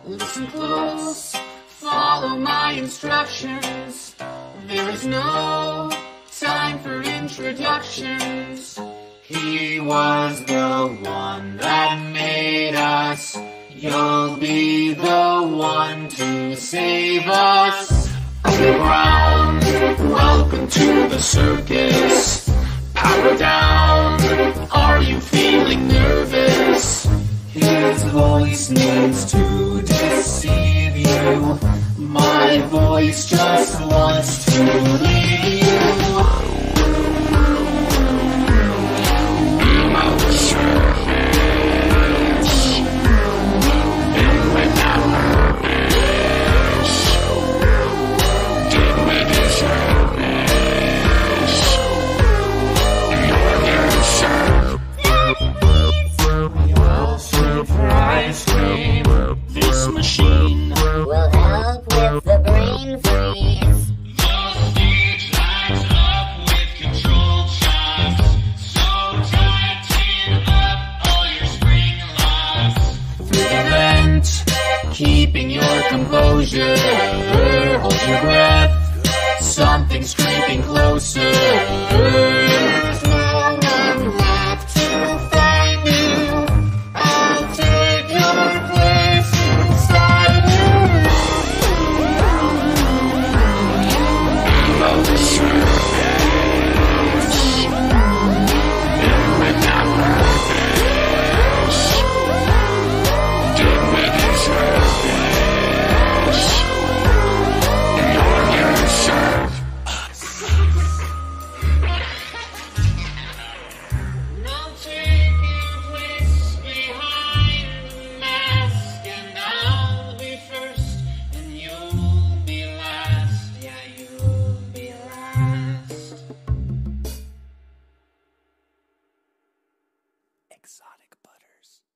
Listen close, follow my instructions. There is no time for introductions. He was the one that made us. You'll be the one to save us. Underground, welcome to the circus. Power down, are you feeling nervous? His voice needs to deceive you. My voice just wants to leave you. This machine will help with the brain freeze. The stage lights up with controlled shots. So tighten up all your spring locks. Through the vent, keeping your composure. Hold your breath, something's creeping closer. There's no one left to find you. I'll take your place inside you. Now take your place behind the mask, and I'll be first, and you'll be last. Yeah, you'll be last. Exotic butters.